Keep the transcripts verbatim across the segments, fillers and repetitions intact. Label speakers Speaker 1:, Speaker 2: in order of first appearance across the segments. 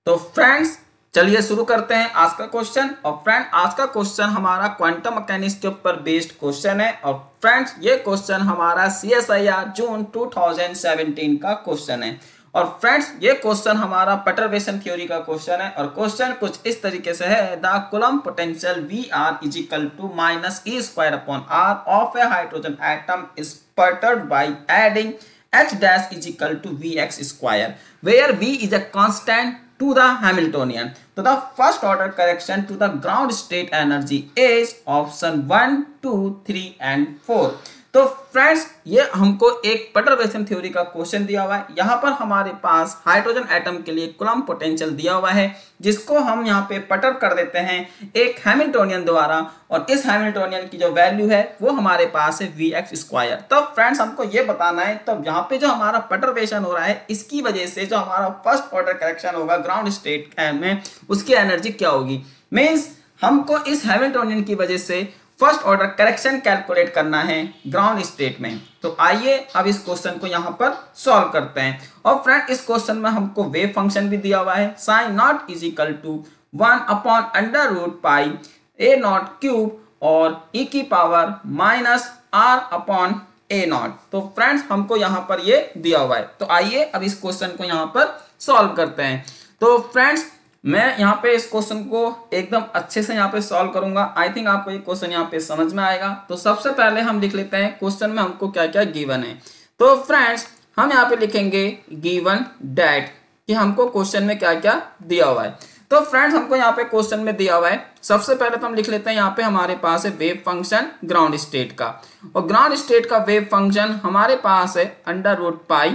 Speaker 1: तो फ्रेंड्स चलिए शुरू करते हैं आज का क्वेश्चन। और फ्रेंड आज का क्वेश्चन हमारा क्वांटम मैकेनिक्स के ऊपर बेस्ड क्वेश्चन है। और फ्रेंड्स ये क्वेश्चन हमारा C S I R June two thousand seventeen का क्वेश्चन है। और फ्रेंड्स ये क्वेश्चन हमारा परटर्बेशन थ्योरी का क्वेश्चन है। और क्वेश्चन कुछ इस तरीके से है, the Coulomb potential V R is equal to minus E square upon R of a hydrogen atom is perturbed by adding h dash is equal to vx square where v is a constant to the Hamiltonian. So the first order correction to the ground state energy is option one, two, three and four. तो friends ये हमको एक perturbation theory का question दिया हुआ है। यहाँ पर हमारे पास हाइड्रोजन एटम के लिए कूलम्ब पोटेंशियल दिया हुआ है, जिसको हम यहाँ पे परटर्ब कर देते हैं एक हैमिल्टोनियन द्वारा। और इस हैमिल्टोनियन की जो वैल्यू है वो हमारे पास है वी एक्स स्क्वायर। तो फ्रेंड्स हमको ये बताना है, तो यहाँ पे जो हमारा परटर्बेशन हो रहा है इसकी वजह से जो हमारा फर्स्ट ऑर्डर करेक्शन होगा ग्राउंड स्टेट में, उसकी एनर्जी क्या होगी। मीन्स हमको इस हैमिल्टोनियन की वजह से फर्स्ट ऑर्डर करेक्शन कैलकुलेट करना है ग्राउंड स्टेट में। तो आइए अब इस क्वेश्चन को यहाँ पर सॉल्व करते हैं। और फ्रेंड इस क्वेश्चन में हमको वेव फंक्शन भी दिया हुआ है, psi naught is equal to one upon under root pi a naught cube और ई की power minus are upon a naught. तो फ्रेंड्स हमको यहाँ पर ये दिया हुआ है। तो आइए अब इस क्वेश्चन को यहाँ पर सॉल्व करते हैं। तो फ्रेंड्स मैं यहाँ पे इस क्वेश्चन को एकदम अच्छे से यहाँ पे सॉल्व करूंगा। आई थिंक आपको ये क्वेश्चन यहाँ पे समझ में आएगा। तो सबसे पहले हम लिख लेते हैं क्वेश्चन में हमको क्या क्या गिवन है। तो फ्रेंड्स हम यहाँ पे लिखेंगे गिवन डैट कि हमको क्वेश्चन में क्या क्या दिया हुआ है। तो फ्रेंड्स हमको यहाँ पे क्वेश्चन में दिया हुआ है, सबसे पहले तो हम लिख लेते हैं यहाँ पे हमारे पास है वेव फंक्शन ग्राउंड स्टेट का। और ग्राउंड स्टेट का वेव फंक्शन हमारे पास है अंडर रूट पाई,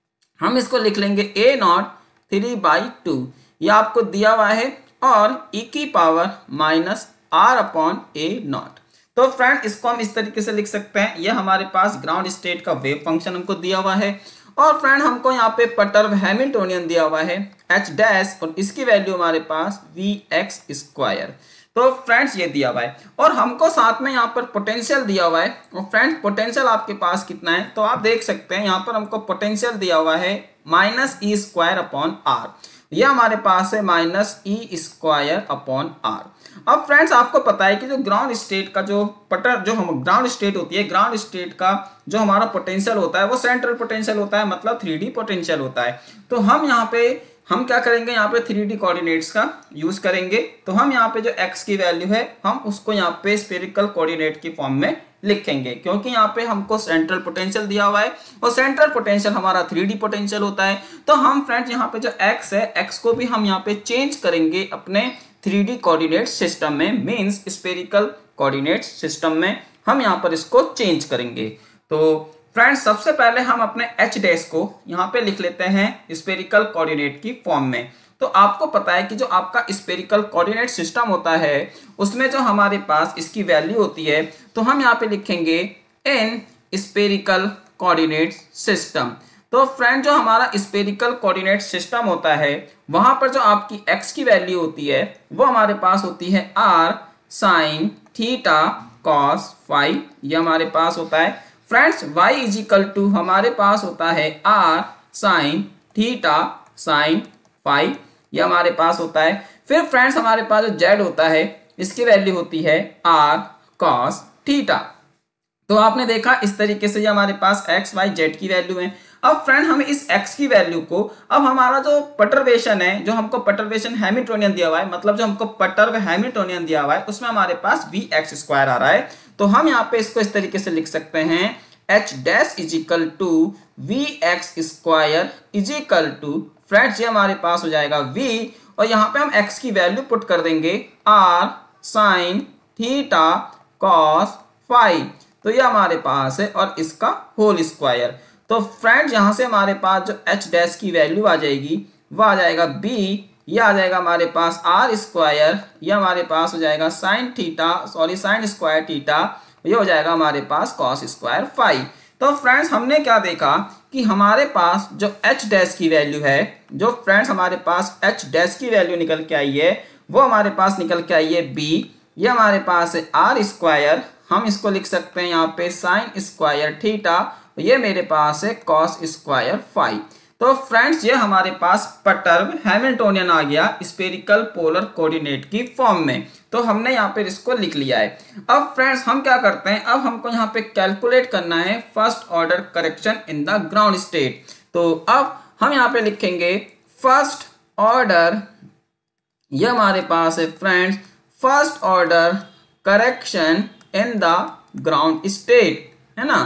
Speaker 1: हम इसको लिख लेंगे a naught three by two, ये आपको दिया हुआ है, और e की power minus are upon a naught. तो फ्रेंड इसको हम इस तरीके से लिख सकते हैं, ये हमारे पास ग्राउंड स्टेट का वेव फंक्शन हमको दिया हुआ है। और फ्रेंड हमको यहाँ पे परटर्ब हैमिल्टोनियन दिया हुआ है h डैश, और इसकी वैल्यू हमारे पास वी एक्स स्क्वायर। तो फ्रेंड्स ये दिया हुआ है, और हमको साथ में यहाँ पर पोटेंशियल दिया हुआ है। और फ्रेंड्स पोटेंशियल आपके पास कितना है, तो आप देख सकते हैं यहाँ पर हमको पोटेंशियल दिया हुआ है minus E square upon R, ये हमारे पास है minus E square upon R. अब फ्रेंड्स आपको पता है कि जो ग्राउंड स्टेट का जो पटर जो हम ग्राउंड स्टेट होती है, ग्राउंड स्टेट का जो हमारा पोटेंशियल होता है वो सेंट्रल पोटेंशियल होता है, मतलब थ्री डी पोटेंशियल होता है। तो हम यहाँ पे हम क्या करेंगे, यहाँ पे थ्री डी कोऑर्डिनेट्स का यूज करेंगे। तो हम यहाँ पे जो x की वैल्यू है हम उसको यहाँ पे स्फेरिकल कोऑर्डिनेट की फॉर्म में लिखेंगे, क्योंकि यहाँ पे हमको सेंट्रल पोटेंशियल दिया हुआ है और सेंट्रल पोटेंशियल हमारा थ्री डी पोटेंशियल होता है। तो हम फ्रेंड्स यहाँ पे जो x है, x को भी हम यहाँ पे चेंज करेंगे अपने थ्री डी कोऑर्डिनेट सिस्टम में, मींस स्फेरिकल कोऑर्डिनेट सिस्टम में हम यहाँ पर इसको चेंज करेंगे। तो फ्रेंड्स सबसे पहले हम अपने h डैश को यहाँ पे लिख लेते हैं स्फेरिकल कोऑर्डिनेट की फॉर्म में। तो आपको पता है कि जो आपका स्फेरिकल कोऑर्डिनेट सिस्टम होता है उसमें जो हमारे पास इसकी वैल्यू होती है, तो हम यहाँ पे लिखेंगे इन स्फेरिकल कोऑर्डिनेट सिस्टम। तो फ्रेंड जो हमारा स्फेरिकल कोऑर्डिनेट सिस्टम होता है वहां पर जो आपकी x की वैल्यू होती है वो हमारे पास होती है r sine theta cos phi, ये हमारे पास होता है। Friends y is equal to हमारे पास होता है r sine theta sine phi, ये हमारे पास होता है। फिर फ्रेंड्स हमारे पास जो z होता है इसकी वैल्यू होती है r cos थीटा। तो आपने देखा इस तरीके से ये हमारे पास x y z की वैल्यू है। अब फ्रेंड हमें इस x की वैल्यू को, अब हमारा जो परटर्बेशन है, जो हमको परटर्बेशन हैमिल्टोनियन दिया हुआ है, मतलब जो हमको परटर्ब हैमिल्टोनियन दिया हुआ है उसमें हमारे पास वी एक्स स्क्वायर आ रहा है। तो हम यहाँ पे इसको इस तरीके से लिख सकते हैं h dash is equal to V x square is equal to, friends ये हमारे पास हो जाएगा v, और यहाँ पे हम x की वैल्यू पुट कर देंगे r sine theta cos phi, तो ये हमारे पास है, और इसका होल स्क्वायर। तो फ्रेंड्स यहाँ से हमारे पास जो h डैश की वैल्यू आ जाएगी वो आ जाएगा b, ये आ जाएगा हमारे पास r स्क्वायर, ये हमारे पास हो जाएगा sine theta sorry sine square theta, ये हो जाएगा हमारे पास कॉस स्क्वायर फाई। तो फ्रेंड्स हमने क्या देखा कि हमारे पास जो h डैश की वैल्यू है, जो फ्रेंड्स हमारे पास h डैश की वैल्यू निकल के आई है वो हमारे पास निकल के आई है b, ये हमारे पास है r स्क्वायर, हम इसको लिख सकते हैं यहाँ पे साइन स्क्वायर थीटा, ये मेरे पास है कॉस स्क्वायर फाई। तो फ्रेंड्स ये हमारे पास परटर्ब हैमिल्टोनियन आ गया स्फेरिकल पोलर कोऑर्डिनेट की फॉर्म में। तो हमने यहाँ पे इसको लिख लिया है। अब फ्रेंड्स हम क्या करते हैं, अब हमको यहाँ पे कैलकुलेट करना है first order correction in the ground state. तो अब हम यहाँ पे लिखेंगे फर्स्ट ऑर्डर, ये हमारे पास है friends first order correction in the ground state, है ना।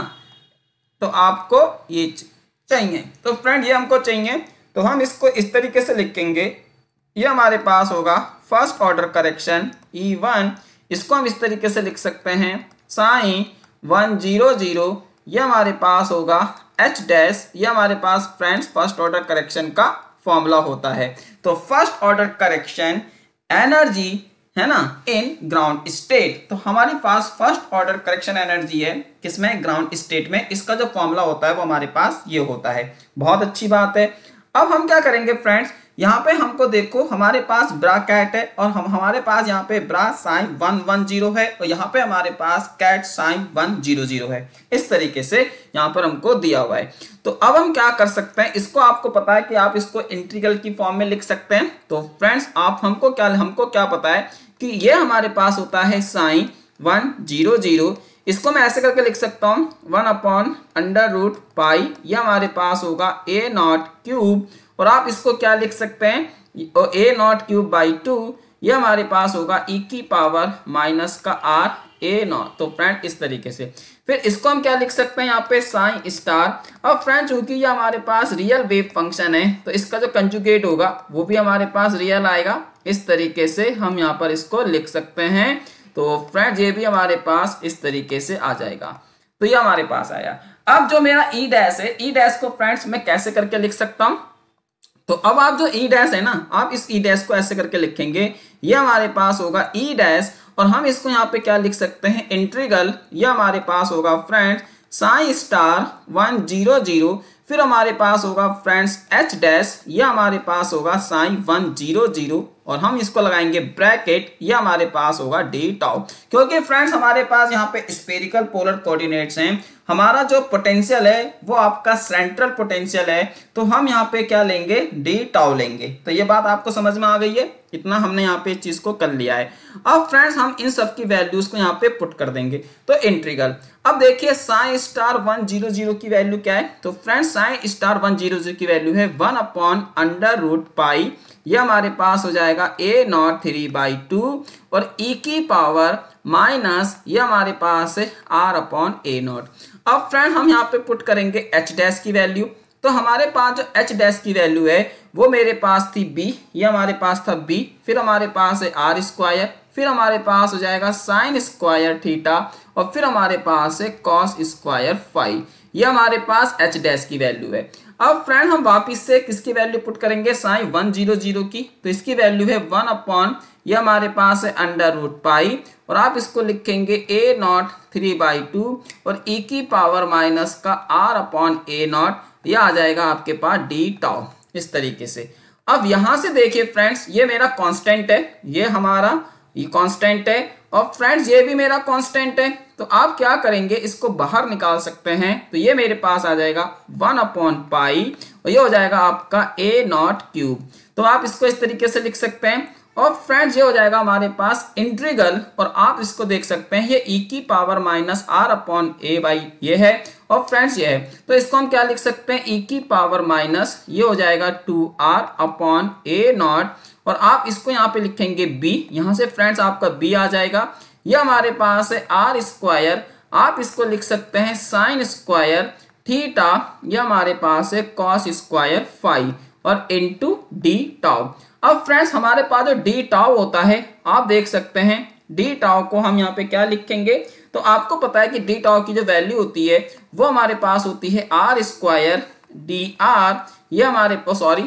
Speaker 1: तो आपको ये चाहिए, तो फ्रेंड ये हमको चाहिए, तो हम इसको इस तरीके से लिखेंगे। ये हमारे पास होगा first order correction E one, इसको हम इस तरीके से लिख सकते हैं साइन वन जीरो जीरो। ये हमारे पास होगा एच डैश, ये हमारे पास फ्रेंड्स फर्स्ट ऑर्डर करेक्शन का फॉर्मूला होता है। तो फर्स्ट ऑर्डर करेक्शन एनर्जी, है ना, इन ग्राउंड स्टेट। तो हमारे पास फर्स्ट ऑर्डर करेक्शन एनर्जी है किसमें, ग्राउंड स्टेट में। इसका जो फॉर्मूला होता है वो हमारे पास ये होता है। बहुत अच्छी बात है। अब हम क्या करेंगे फ्रेंड्स, यहाँ पे हमको देखो हमारे पास ब्रा कैट है और हम हमारे पास यहाँ पे bra psi one one zero है और यहाँ पे हमारे पास ket psi one zero zero है। इस तरीके से यहाँ पर हमको दिया हुआ है। तो अब हम क्या कर सकते हैं, इसको आपको पता है कि आप इसको इंटीग्रल की फॉर्म में लिख सकते हैं। तो फ्रेंड्स आप हमको क्या हमको क्या पता है कि ये हमारे पास होता है साइन वन जीरो जीरो। इसको मैं ऐसे करके लिख सकता हूँ one upon under root pi, ये हमारे पास होगा ए नॉट क्यूब। और आप इसको क्या लिख सकते हैं, a naught cube by two, ये हमारे पास होगा ई की पावर माइनस का आर ए नॉट। तो फ्रेंड इस तरीके से फिर इसको हम क्या लिख सकते हैं यहाँ पे साइन स्टार। अब फ्रेंड चूंकि ये हमारे पास रियल वेव फंक्शन है तो इसका जो कंजुगेट होगा वो भी हमारे पास रियल आएगा। इस तरीके से हम यहाँ पर इसको लिख सकते हैं। तो फ्रेंड ये भी हमारे पास इस तरीके से आ जाएगा। तो ये हमारे पास आया। अब जो मेरा ई डैश है, ई डैश को फ्रेंड्स मैं कैसे करके लिख सकता हूँ, तो अब आप जो ई डैश है ना, आप इस ई डैश को ऐसे करके लिखेंगे, ये हमारे पास होगा ई डैश और हम इसको यहाँ पे क्या लिख सकते हैं इंटीग्रल, ये हमारे पास होगा friends psi star one zero zero. फिर हमारे पास होगा फ्रेंड्स एच डैश, ये हमारे पास होगा साइन वन जीरो जीरो और हम इसको लगाएंगे ब्रैकेट, ये हमारे पास होगा डी टाउ। क्योंकि फ्रेंड्स हमारे पास यहाँ पे स्फेरिकल पोलर कोऑर्डिनेट्स हैं, हमारा जो पोटेंशियल है वो आपका सेंट्रल पोटेंशियल है, तो हम यहाँ पे क्या लेंगे डी टाउ लेंगे। तो ये बात आपको समझ में आ गई है, इतना हमने यहाँ पे इस चीज को कर लिया है। अब फ्रेंड्स हम इन सब की वैल्यूज को यहाँ पे पुट कर देंगे। तो इंटीग्रल, अब देखिए psi star one zero zero की वैल्यू क्या है, तो friends psi star one zero zero की वैल्यू है one upon under root pi, ये हमारे पास हो जाएगा a naught three by two और ई की पावर माइनस ये हमारे पास है आर अपॉन ए नॉट। अब फ्रेंड हम यहाँ पे पुट करेंगे एच डैश की वैल्यू। तो हमारे पास जो एच डैश की वैल्यू है वो मेरे पास थी बी, ये हमारे पास था बी। फिर हमारे पास है आर स्क्वायर, फिर हमारे पास हो जाएगा साइन स्क्वायर थीटा और फिर हमारे पास है कॉस स्क्वायर फाइव, ये हमारे पास एच डैश की वैल्यू है। अब फ्रेंड हम वापिस से किसकी वैल्यू पुट करेंगे साइन वन जीरो जीरो की, तो इसकी वैल्यू है वन अपॉन ये हमारे पास है अंडर रूट पाई और आप इसको लिखेंगे a naught three by two और ई की पावर माइनस का आर अपॉन ए नॉट, यह आ जाएगा आपके पास डी टाउ। इस तरीके से अब यहां से देखिए फ्रेंड्स ये मेरा कांस्टेंट है, ये हमारा ये कांस्टेंट है और फ्रेंड्स ये भी मेरा कांस्टेंट है। तो आप क्या करेंगे इसको बाहर निकाल सकते हैं, तो ये मेरे पास आ जाएगा वन अपॉन पाई और ये हो जाएगा आपका ए नॉट क्यूब। तो आप इसको इस तरीके से लिख सकते हैं और फ्रेंड्स ये हो जाएगा हमारे पास इंटीग्रल और आप इसको देख सकते हैं ये ई की power minus are upon a by ये है और फ्रेंड्स ये है। तो इसको हम क्या लिख सकते हैं ई की पावर माइनस ये हो जाएगा two r upon a naught और आप इसको यहाँ पे लिखेंगे बी, यहाँ से फ्रेंड्स आपका बी आ जाएगा। ये हमारे पास है आर स्क्वायर, आप इसको लिख सकते हैं साइन स्क्वायर थीटा, ये हमारे पास है कॉस स्क्वायर फाइव और इनटू डी टाउ। अब फ्रेंड्स हमारे पास जो डी टाउ होता है आप देख सकते हैं डी टाउ को हम यहाँ पे क्या लिखेंगे, तो आपको पता है कि डी टाउ की जो वैल्यू होती है वो हमारे पास होती है आर स्क्वायर डी आर, ये हमारे पास सॉरी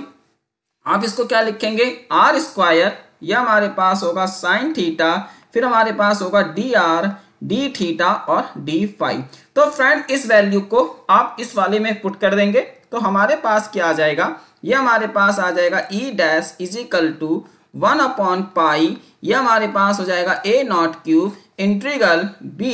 Speaker 1: आप इसको क्या लिखेंगे आर स्क्वायर, यह हमारे पास होगा साइन थीटा, फिर हमारे पास होगा डी आर डी थीटा और डी फाइव। तो फ्रेंड इस वैल्यू को आप इस वाले में पुट कर देंगे तो हमारे पास क्या आ जाएगा, ये हमारे पास आ जाएगा E dash is equal to one upon pi, ये हमारे पास हो जाएगा a naught cube integral b,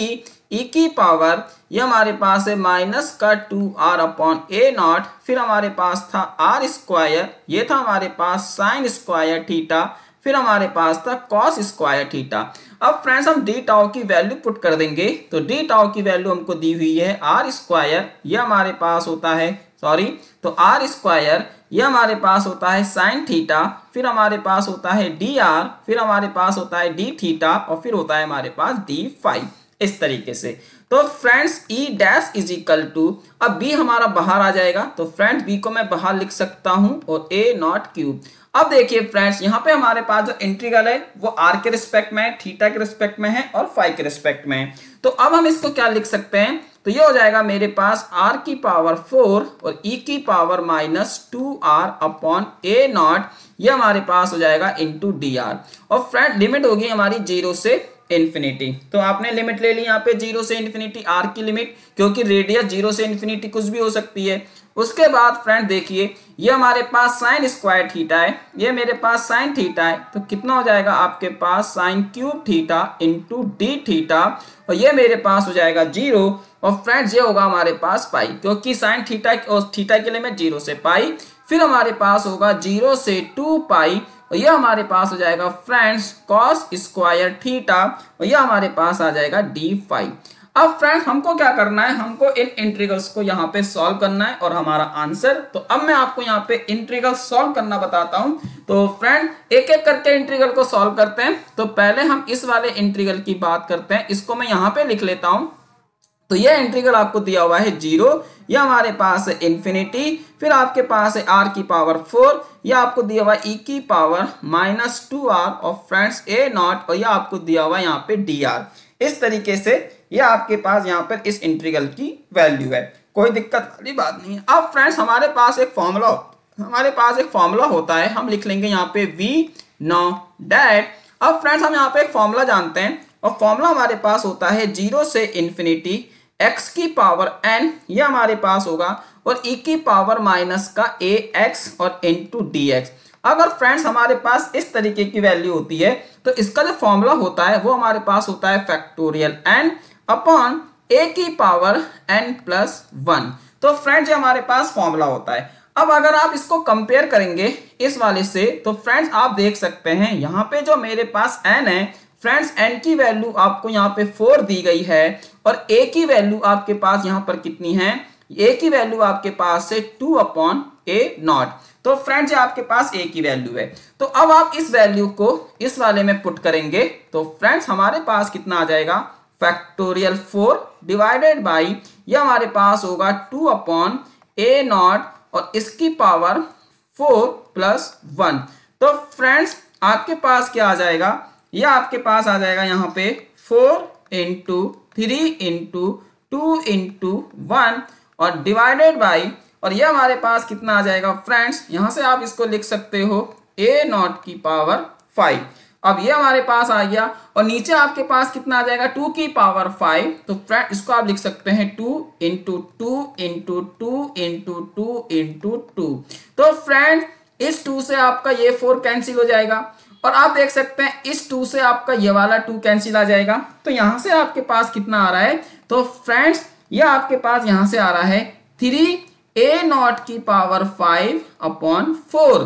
Speaker 1: e की पावर ये हमारे पास है माइनस का two r upon a naught, फिर हमारे पास था आर स्क्वायर, ये था हमारे पास साइन स्क्वायर थीटा, फिर हमारे पास था कॉस स्क्वायर थीटा। अब फ्रेंड्स हम डी टाउ की वैल्यू पुट कर देंगे, तो डी टाउ की वैल्यू हमको दी हुई है आर स्क्वायर, ये हमारे पास होता है सॉरी तो आर स्क्वायर ये हमारे पास होता है साइन थीटा, फिर हमारे पास होता है डी आर, फिर हमारे पास होता है डी थीटा और फिर होता है हमारे पास डी फाइव, इस तरीके से। तो friends E dash is equal to, अब बी हमारा बाहर आ जाएगा, तो फ्रेंड्स बी को मैं बाहर लिख सकता हूं और ए नॉट क्यूब। अब देखिए फ्रेंड्स यहाँ पे हमारे पास जो इंटीग्रल है वो आर के रिस्पेक्ट में है, थीटा के रिस्पेक्ट में है और फाइव के रिस्पेक्ट में है। तो अब हम इसको क्या लिख सकते हैं, तो ये हो जाएगा मेरे पास आर की पावर फोर और ई की power minus two r upon a naught, ये हमारे पास हो जाएगा इंटू डी आर। और फ्रेंड लिमिट होगी हमारी जीरो से इन्फिनिटी, तो आपने लिमिट ले ली यहाँ पे जीरो से इन्फिनिटी आर की लिमिट, क्योंकि रेडियस जीरो से इन्फिनिटी कुछ भी हो सकती है। उसके बाद फ्रेंड देखिए ये हमारे पास साइन स्क्वायर थीटा है, ये मेरे पास साइन थीटा है, तो कितना हो जाएगा आपके पास sine cube theta into d theta, और ये मेरे पास हो जाएगा जीरो, और फ्रेंड्स ये होगा हमारे पास पाई, क्योंकि साइन थीटा और थीटा के लिमिट जीरो से पाई, फिर हमारे पास होगा जीरो से टू पाई, और ये हमारे पास हो जाएगा फ्रेंड्स कॉस स्क्वायर थीटा, और ये हमारे पास आ जाएगा डी फाइव। अब फ्रेंड्स हमको क्या करना है, हमको इन इंटीग्रल्स को यहाँ पे सॉल्व करना है और हमारा आंसर, तो अब मैं आपको यहाँ पे इंटीग्रल सॉल्व करना बताता हूँ। तो फ्रेंड एक एक करके इंटीग्रल को सॉल्व करते हैं। तो पहले हम इस वाले इंटीग्रल की बात करते हैं, इसको मैं यहाँ पे लिख लेता हूँ। तो ये इंटीग्रल आपको दिया हुआ है जीरो, ये हमारे पास है इन्फिनिटी, फिर आपके पास है आर की पावर फोर, ये आपको दिया हुआ ई की पावर माइनस टू आर और फ्रेंड्स ए नॉट, और ये आपको दिया हुआ यहाँ पे डी आर। इस तरीके से ये आपके पास यहाँ पर इस इंटीग्रल की वैल्यू है, कोई दिक्कत वाली बात नहीं है। अब फ्रेंड्स हमारे पास एक फॉर्मूला हमारे पास एक फॉर्मूला होता है, हम लिख लेंगे यहाँ पे वी नो डैट। अब फ्रेंड्स हम यहाँ पे एक फॉर्मूला जानते हैं, और फॉर्मूला हमारे पास होता है जीरो से इन्फिनिटी x की पावर n, ये हमारे पास होगा, और e की पावर माइनस का a x और इंटू डी एक्स। अगर फ्रेंड्स हमारे पास इस तरीके की वैल्यू होती है, तो इसका जो फॉर्मूला होता है वो हमारे पास होता है फैक्टोरियल n अपॉन a की पावर n प्लस वन। तो फ्रेंड्स ये हमारे पास फॉर्मूला होता है। अब अगर आप इसको कंपेयर करेंगे इस वाले से, तो फ्रेंड्स आप देख सकते हैं यहाँ पे जो मेरे पास n है, फ्रेंड्स n की वैल्यू आपको यहाँ पे फोर दी गई है, और a की वैल्यू आपके पास यहाँ पर कितनी है, a की वैल्यू आपके पास है टू अपॉन ए नॉट। तो फ्रेंड्स ये आपके पास a की वैल्यू है। तो अब आप इस वैल्यू को इस वाले में पुट करेंगे, तो फ्रेंड्स हमारे पास कितना आ जाएगा, फैक्टोरियल फोर डिवाइडेड बाई ये हमारे पास होगा टू अपॉन ए नॉट और इसकी पावर फोर प्लस वन। तो फ्रेंड्स आपके पास क्या आ जाएगा, ये आपके पास आ जाएगा यहाँ पे four into three into two into one और डिवाइडेड बाई, और ये हमारे पास कितना आ जाएगा फ्रेंड्स, यहां से आप इसको लिख सकते हो ए नॉट की पावर फाइव। अब ये हमारे पास आ गया, और नीचे आपके पास कितना आ जाएगा, टू की पावर फाइव। तो फ्रेंड इसको आप लिख सकते हैं two into two into two into two into two. तो फ्रेंड इस टू से आपका ये फोर कैंसिल हो जाएगा, और आप देख सकते हैं इस टू से आपका ये वाला टू कैंसिल आ जाएगा। तो यहां से आपके पास कितना आ रहा है, तो फ्रेंड्स ये आपके पास यहां से आ रहा है थ्री ए नॉट की पावर फाइव अपॉन फोर।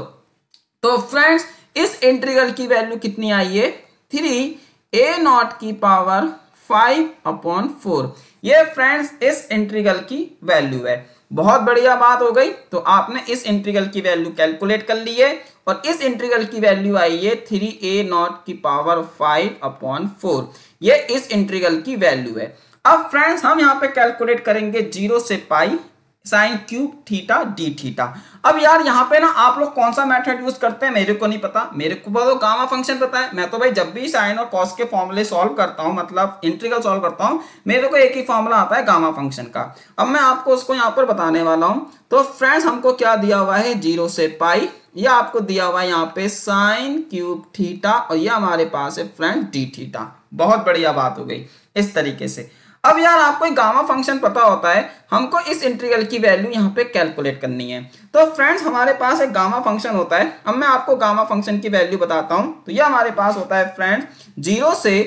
Speaker 1: तो फ्रेंड्स इस इंटीग्रल की वैल्यू कितनी आई है, थ्री ए नॉट की पावर फाइव अपॉन फोर। ये फ्रेंड्स इस इंटीग्रल की वैल्यू है। बहुत बढ़िया बात हो गई। तो आपने इस इंटीग्रल की वैल्यू कैलकुलेट कर ली है, और इस इंटीग्रल की वैल्यू आई है थ्री ए नॉट की पावर फाइव अपॉन फोर। ये इस इंटीग्रल की वैल्यू है। अब फ्रेंड्स हम यहाँ पे कैलकुलेट करेंगे जीरो से pi sine cube theta d theta. अब यार यहाँ पे ना आप लोग कौन सा मेथड यूज करते हैं मेरे को नहीं पता, मेरे को तो गामा फंक्शन पता है। मैं तो भाई जब भी साइन और कॉस के फॉर्मूले सॉल्व करता हूँ, मतलब इंटीग्रल सॉल्व करता हूँ, मेरे को एक ही फॉर्मूला आता है गामा फंक्शन का। अब मैं आपको उसको यहाँ पर बताने वाला हूँ। तो फ्रेंड्स हमको क्या दिया हुआ है, जीरो से पाई, यह आपको दिया हुआ है यहाँ पे साइन क्यूब थीटा, और ये हमारे पास है फ्रेंड्स डी थीटा। बहुत बढ़िया बात हो गई इस तरीके से। अब यार आपको एक गामा फंक्शन पता होता है, हमको इस इंटीग्रल की वैल्यू यहाँ पे कैलकुलेट करनी है। तो फ्रेंड्स हमारे पास एक गामा फंक्शन होता है। अब मैं आपको गामा फंक्शन की वैल्यू बताता हूँ। तो ये हमारे पास होता है फ्रेंड्स जीरो से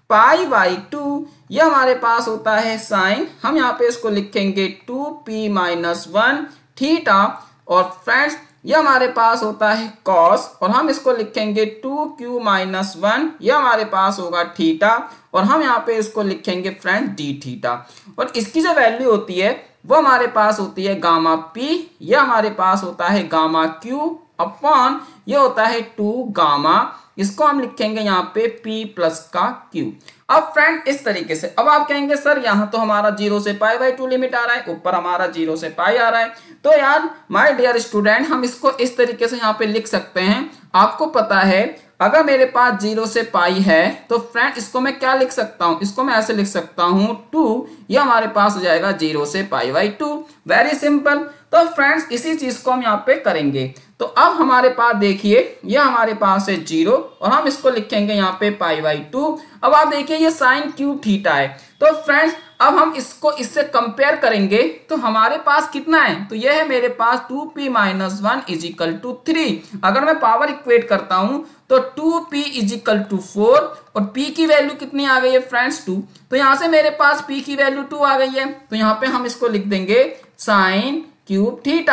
Speaker 1: पाई बाई टू, ये हमारे पास होता है साइन, हम यहाँ पे इसको लिखेंगे two p minus one theta, और फ्रेंड्स ये हमारे पास होता है कॉस, और हम इसको लिखेंगे टू क्यू माइनस वन, ये हमारे पास होगा थीटा, और हम यहाँ पे इसको लिखेंगे फ्रेंड्स डी थीटा। और इसकी जो वैल्यू होती है वो हमारे पास होती है गामा पी, ये हमारे पास होता है गामा क्यू अपॉन ये होता है टू गामा, इसको हम लिखेंगे यहाँ पे p प्लस का q। अब फ्रेंड इस तरीके से, अब आप कहेंगे सर यहाँ तो हमारा जीरो से पाई बाई टू लिमिट आ रहा है, ऊपर हमारा जीरो से पाई आ रहा है, तो यार माय डियर स्टूडेंट हम इसको इस तरीके से यहाँ पे लिख सकते हैं। आपको पता है अगर मेरे पास जीरो से पाई है तो फ्रेंड इसको मैं क्या लिख सकता हूँ, इसको मैं ऐसे लिख सकता हूँ टू, ये हमारे पास हो जाएगा जीरो से pi by two, very simple. तो फ्रेंड्स इसी चीज को हम यहाँ पे करेंगे। तो अब हमारे पास देखिए ये हमारे पास है जीरो, और हम इसको लिखेंगे यहाँ पे पाई बाई टू। अब आप देखिए ये साइन क्यूब थीटा है, तो फ्रेंड्स अब हम इसको इससे कंपेयर करेंगे तो हमारे पास कितना है, तो ये है मेरे पास two p minus one is equal to three. अगर मैं पावर इक्वेट करता हूं तो two p is equal to four, और p की वैल्यू कितनी आ गई है फ्रेंड्स टू, तो यहां से मेरे पास p की वैल्यू टू आ गई है, तो यहाँ पे हम इसको लिख देंगे साइन क्यूब थीटा।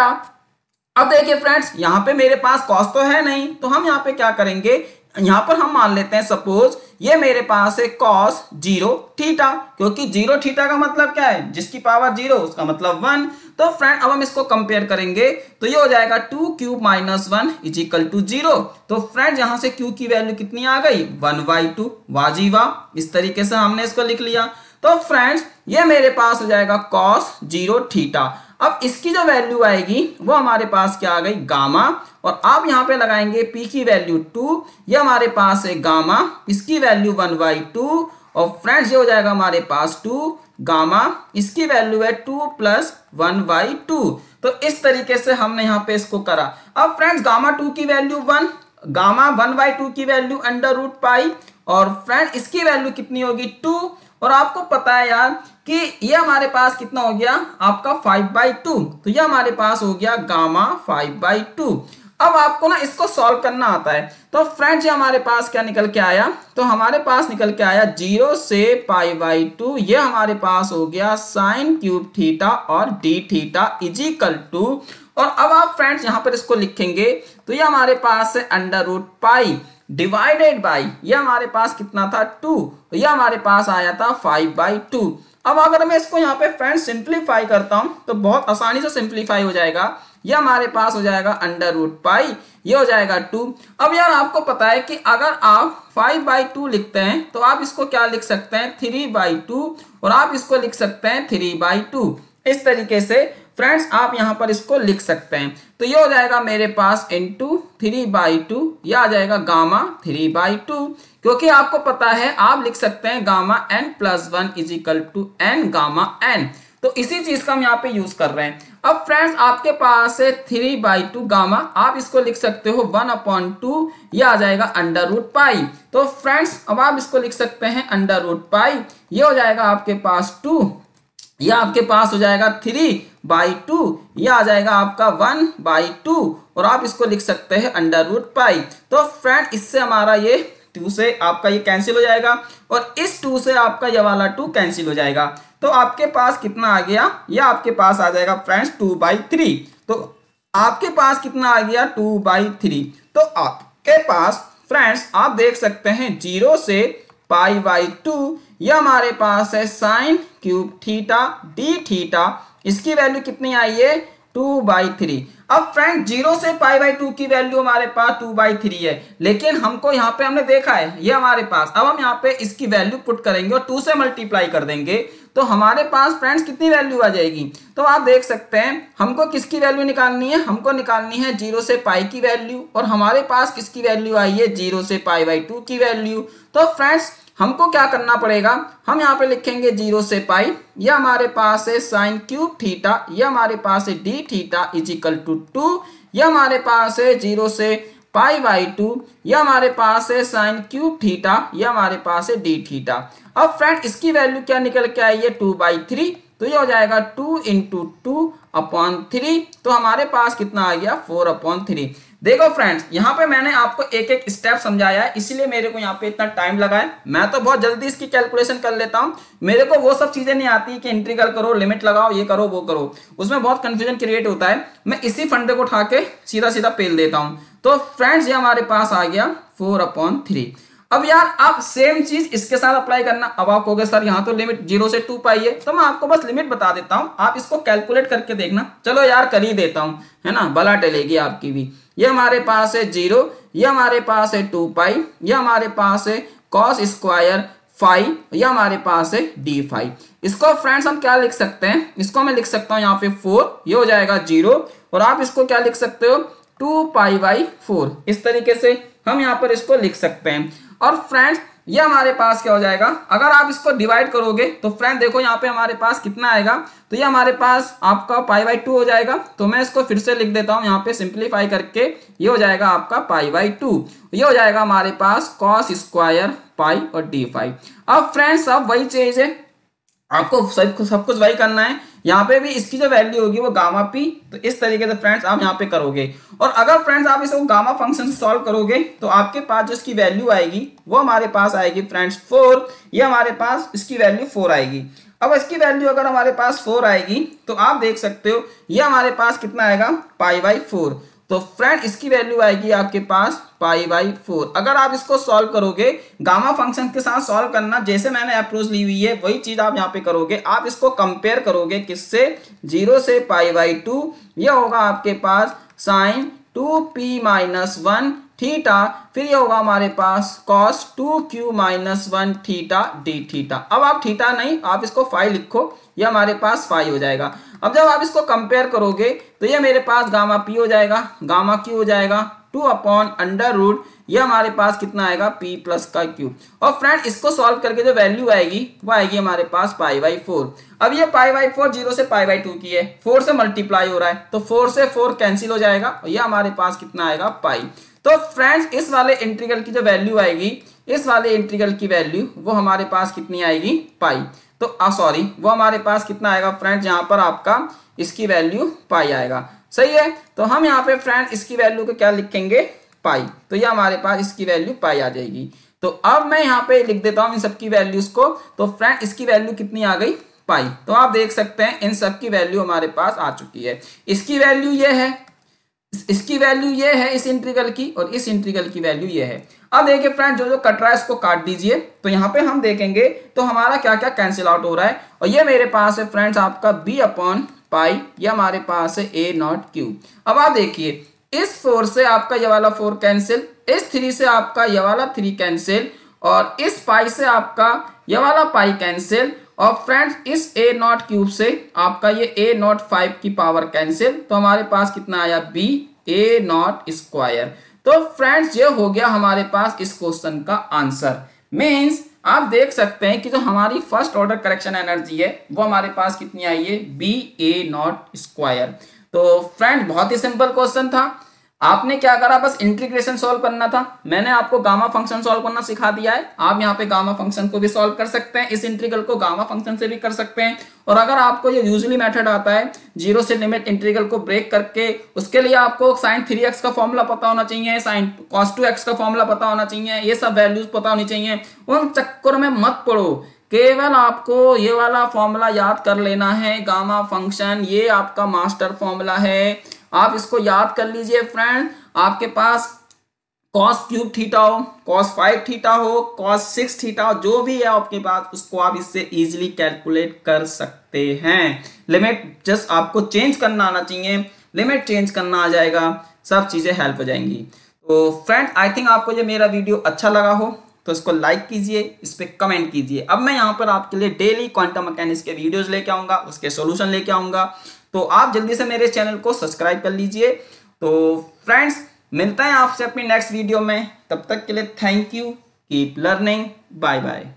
Speaker 1: अब देखिए फ्रेंड्स यहाँ पे मेरे पास कॉस तो है नहीं, तो हम यहाँ पे क्या करेंगे, यहाँ पर हम मान लेते हैं सपोज ये मेरे पास है कॉस जीरो थीटा, क्योंकि जीरो थीटा का मतलब क्या है, जिसकी पावर जीरो उसका मतलब वन। तो फ्रेंड अब हम इसको कंपेयर करेंगे तो ये हो जाएगा two cube minus one is equal to zero. तो फ्रेंड यहाँ से क्यू की वैल्यू कितनी आ गई, वन बाई टू, वाजी वाह, इस तरीके से हमने इसको लिख लिया। तो फ्रेंड्स ये मेरे पास हो जाएगा कॉस जीरो थीटा। अब इसकी जो वैल्यू आएगी वो हमारे पास क्या आ गई, गामा, और आप यहाँ पे लगाएंगे p की वैल्यू टू, ये हमारे पास है गामा, इसकी वैल्यू वन बाई टू, और फ्रेंड्स ये हो जाएगा हमारे पास टू गामा, इसकी वैल्यू है two plus one by two. तो इस तरीके से हमने यहाँ पे इसको करा। अब फ्रेंड्स गामा टू की value one, gamma one by two की वैल्यू अंडर रूट पाई, और फ्रेंड इसकी वैल्यू कितनी होगी टू, और आपको पता है यार कि ये हमारे पास कितना हो गया आपका फाइव बाई टू, तो ये हमारे पास हो गया गामा फाइव बाई टू। अब आपको ना इसको सॉल्व करना आता है, तो फ्रेंड्स ये हमारे पास क्या निकल के आया, तो हमारे पास निकल के आया जीरो से पाई बाई टू, ये हमारे पास हो गया साइन क्यूब थीटा और d theta is equal to, और अब आप फ्रेंड्स यहाँ पर इसको लिखेंगे तो ये हमारे पास है under root pi divided by, ये हमारे पास कितना था टू, तो ये हमारे पास आया था फाइव बाई टू। अब अगर मैं इसको यहाँ पे फ्रेंड्स सिंप्लीफाई करता हूं तो बहुत आसानी से सिंप्लीफाई हो जाएगा, ये हमारे पास हो जाएगा अंडर रूट पाई, ये हो जाएगा टू। अब यार आपको पता है कि अगर आप फाइव बाई टू लिखते हैं तो आप इसको क्या लिख सकते हैं, थ्री बाई टू, और आप इसको लिख सकते हैं थ्री बाई टू। इस तरीके से फ्रेंड्स आप यहां पर इसको लिख सकते हैं। तो ये हो जाएगा मेरे पास इंटू थ्री बाई टू, ये आ जाएगा गामा थ्री बाई टू, क्योंकि आपको पता है आप लिख सकते हैं gamma n plus one is equal to n gamma n, तो इसी चीज का हम यहाँ पे यूज कर रहे हैं। अब फ्रेंड्स आपके पास है थ्री बाई टू गामा, आप इसको लिख सकते हो वन अपॉन टू, ये आ जाएगा अंडर रूट पाई। तो फ्रेंड्स अब आप इसको लिख सकते हैं अंडर रूट पाई, ये हो जाएगा आपके पास टू, ये आपके पास हो जाएगा थ्री बाई टू, ये आ जाएगा आपका वन बाई टू, और आप इसको लिख सकते हैं अंडर रूट पाई। तो फ्रेंड इससे हमारा ये टू से आपका ये कैंसिल हो जाएगा, और इस टू से आपका ये वाला टू कैंसिल हो जाएगा। तो आपके पास कितना आ गया, ये आपके पास आ जाएगा फ्रेंड्स टू बाई थ्री। तो आपके पास कितना आ गया, टू बाई थ्री। तो आपके पास फ्रेंड्स आप देख सकते हैं जीरो से पाई बाई टू, ये हमारे पास है sine cube theta d theta, इसकी वैल्यू कितनी आई है, टू बाई थ्री। अब फ्रेंड जीरो से पाई बाई टू की वैल्यू हमारे पास टू बाई थ्री है, लेकिन हमको यहाँ पे हमने देखा है ये हमारे पास, अब हम यहाँ पे इसकी वैल्यू पुट करेंगे और टू से मल्टीप्लाई कर देंगे तो हमारे पास फ्रेंड्स कितनी वैल्यू आ जाएगी। तो आप देख सकते हैं हमको किसकी वैल्यू निकालनी है, हमको निकालनी है जीरो से पाई की वैल्यू, और हमारे पास किसकी वैल्यू आई है, जीरो से पाई बाई टू की वैल्यू। तो फ्रेंड्स हमको क्या करना पड़ेगा, हम यहाँ पे लिखेंगे जीरो से पाई, ये हमारे पास है साइन क्यूब थीटा, ये हमारे पास है d theta is equal to two, ये हमारे पास है जीरो से पाई बाई टू, ये हमारे पास है साइन क्यूब थीटा, ये हमारे पास है डी थीटा। अब फ्रेंड इसकी वैल्यू क्या निकल के आई है, टू बाई थ्री, तो ये हो जाएगा two into two upon three, तो हमारे पास कितना आ गया, फोर अपॉन थ्री। देखो फ्रेंड्स, यहाँ पे मैंने आपको एक एक स्टेप समझाया है, इसीलिए मेरे को यहाँ पे इतना टाइम लगा है। मैं तो बहुत जल्दी इसकी कैलकुलेशन कर लेता हूँ, मेरे को वो सब चीजें नहीं आती कि इंटीग्रल करो, लिमिट लगाओ, ये करो वो करो, उसमें बहुत कंफ्यूजन क्रिएट होता है। मैं इसी फंडे को उठा के सीधा सीधा पेल देता हूँ। तो फ्रेंड्स, ये हमारे पास आ गया फोर अपॉन थ्री। अब यार आप सेम चीज इसके साथ अप्लाई करना। अब आप कहोगे सर यहाँ तो लिमिट जीरो से टू पाई है, तो मैं आपको बस लिमिट बता देता हूँ, आप इसको कैलकुलेट करके देखना। चलो यार कर ही देता हूँ, है ना, भला टलेगी आपकी भी। ये हमारे पास है जीरो, ये हमारे पास है टू पाई, ये हमारे पास है कॉस स्क्वायर फाइव, ये हमारे पास है डी फाइव। इसको फ्रेंड्स हम क्या लिख सकते हैं, इसको मैं लिख सकता हूँ यहाँ पे फोर, ये हो जाएगा जीरो, और आप इसको क्या लिख सकते हो, टू पाई बाई फोर। इस तरीके से हम यहाँ पर इसको लिख सकते हैं। और फ्रेंड्स, ये हमारे पास क्या हो जाएगा, अगर आप इसको डिवाइड करोगे तो फ्रेंड देखो यहाँ पे हमारे पास कितना आएगा, तो ये हमारे पास आपका पाई बाई टू हो जाएगा। तो मैं इसको फिर से लिख देता हूँ यहाँ पे सिंप्लीफाई करके, ये हो जाएगा आपका पाई बाई टू, ये हो जाएगा हमारे पास कॉस स्क्वायर पाई और डी फाइव। अब फ्रेंड्स, अब वही चीज है, आपको सब सब कुछ वही करना है। यहाँ पे भी इसकी जो वैल्यू होगी वो गामा पी, तो इस तरीके से फ्रेंड्स आप यहाँ पे करोगे। और अगर फ्रेंड्स आप इसको गामा फंक्शन से सॉल्व करोगे तो आपके पास जो इसकी वैल्यू आएगी वो हमारे पास आएगी फ्रेंड्स फोर। ये हमारे पास इसकी वैल्यू फोर आएगी। अब इसकी वैल्यू अगर हमारे पास फोर आएगी तो आप देख सकते हो ये हमारे पास कितना आएगा, पाई बाई फोर। तो फ्रेंड इसकी वैल्यू आएगी आपके पास पाई बाई फोर। अगर आप इसको सॉल्व करोगे, गामा फंक्शन के साथ सॉल्व करना, जैसे मैंने अप्रोच ली हुई है वही चीज आप यहाँ पे करोगे। आप इसको कंपेयर करोगे किससे, जीरो से पाई बाई टू, ये होगा आपके पास sine two p minus one theta, फिर ये होगा हमारे पास cos two q minus one theta d theta. अब आप थीटा नहीं, आप इसको फाइव लिखो, ये हमारे पास फाइव हो जाएगा। अब जब आप इसको कंपेयर करोगे तो ये मेरे पास गामा पी हो जाएगा, गामा क्यू हो जाएगा टू अपॉन अंडर रूट, ये हमारे पास कितना आएगा, पी प्लस का क्यू। और फ्रेंड इसको सॉल्व करके जो वैल्यू आएगी वो आएगी हमारे पास पाई बाई फोर। अब ये पाई बाई फोर जीरो से पाई बाई टू की है, फोर से मल्टीप्लाई हो रहा है, तो फोर से फोर कैंसिल हो जाएगा और ये हमारे पास कितना आएगा, पाई। तो फ्रेंड्स इस वाले इंटीग्रल की जो वैल्यू आएगी, इस वाले इंटीग्रल की वैल्यू वो हमारे पास कितनी आएगी, पाई। तो सॉरी वो हमारे पास कितना आएगा फ्रेंड्स, यहाँ पर आपका इसकी वैल्यू पाई आएगा। सही है, तो हम यहाँ पे फ्रेंड इसकी वैल्यू को क्या लिखेंगे, पाई। तो ये हमारे पास इसकी वैल्यू पाई आ जाएगी। तो अब मैं यहाँ पे लिख देता हूँ इन सबकी वैल्यूज को। तो फ्रेंड इसकी वैल्यू कितनी आ गई, पाई। तो आप देख सकते हैं इन सब की वैल्यू हमारे पास आ चुकी है। इसकी वैल्यू ये है, इसकी वैल्यू ये है इस इंटीग्रल की, और इस इंटीग्रल की वैल्यू ये है। अब देखिए फ्रेंड, जो जो कट रहा है इसको काट दीजिए। तो यहाँ पे हम देखेंगे तो हमारा क्या क्या कैंसिल आउट हो रहा है, और ये मेरे पास है फ्रेंड्स आपका b अपॉन पाई, ये हमारे पास है a नॉट क्यू। अब आप देखिए इस फोर से आपका ये वाला फोर कैंसिल, इस थ्री से आपका ये वाला थ्री कैंसिल, और इस पाई से आपका ये वाला पाई कैंसिल, और फ्रेंड्स इस a नॉट क्यूब से आपका ये a नॉट फाइव की पावर कैंसिल। तो हमारे पास कितना आया, b a नॉट स्क्वायर। तो फ्रेंड्स ये हो गया हमारे पास इस क्वेश्चन का आंसर। मीन्स आप देख सकते हैं कि जो हमारी फर्स्ट ऑर्डर करेक्शन एनर्जी है वो हमारे पास कितनी आई है, बी ए नॉट स्क्वायर। तो फ्रेंड बहुत ही सिंपल क्वेश्चन था। आपने क्या करा, बस इंटीग्रेशन सॉल्व करना था। मैंने आपको गामा फंक्शन सॉल्व करना सिखा दिया है। आप यहाँ पे गामा फंक्शन को भी सॉल्व कर सकते हैं, इस इंटीग्रल को गामा फंक्शन से भी कर सकते हैं। और अगर आपको ये यूजुअली मेथड आता है जीरो से लिमिट इंटीग्रल को ब्रेक करके, उसके लिए आपको साइन थ्री एक्स का फॉर्मूला पता होना चाहिए, साइन कॉस टू एक्स का फॉर्मूला पता होना चाहिए, ये सब वैल्यूज पता होनी चाहिए। उन चक्कर में मत पड़ो, केवल आपको ये वाला फॉर्मूला याद कर लेना है, गामा फंक्शन, ये आपका मास्टर फॉर्मूला है। आप इसको याद कर लीजिए फ्रेंड। आपके पास कॉस क्यूब थीटा हो, कॉस फाइव थीटा हो, कॉस सिक्स थीटा हो, जो भी है आपके पास, उसको आप इससे इजीली कैलकुलेट कर सकते हैं। लिमिट जस्ट आपको चेंज करना आना चाहिए, लिमिट चेंज करना आ जाएगा, सब चीजें हेल्प हो जाएंगी। तो फ्रेंड आई थिंक आपको ये मेरा वीडियो अच्छा लगा हो तो इसको लाइक कीजिए, इस पे कमेंट कीजिए। अब मैं यहाँ पर आपके लिए डेली क्वांटम मैकेनिक्स के वीडियोस लेके आऊंगा, उसके सॉल्यूशन लेके आऊंगा। तो आप जल्दी से मेरे चैनल को सब्सक्राइब कर लीजिए। तो फ्रेंड्स मिलते हैं आपसे अपनी नेक्स्ट वीडियो में, तब तक के लिए thank you, keep learning, bye bye.